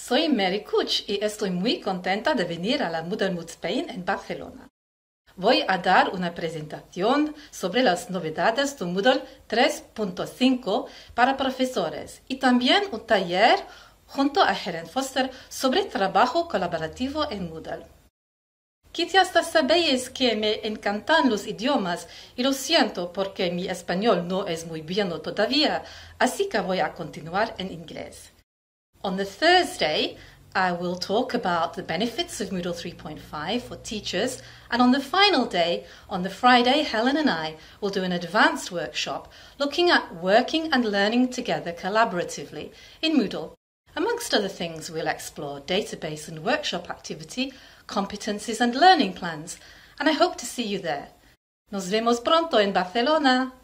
Soy Mary Kuch y estoy muy contenta de venir a la Moodle Mood Spain en Barcelona. Voy a dar una presentación sobre las novedades de Moodle 3.5 para profesores y también un taller junto a Helen Foster sobre trabajo colaborativo en Moodle. Quizás sabéis que me encantan los idiomas y lo siento porque mi español no es muy bueno todavía, así que voy a continuar en inglés. On the Thursday, I will talk about the benefits of Moodle 3.5 for teachers, and on the final day, on the Friday, Helen and I will do an advanced workshop looking at working and learning together collaboratively in Moodle. Amongst other things, we'll explore database and workshop activity, competencies and learning plans, and I hope to see you there. Nos vemos pronto en Barcelona!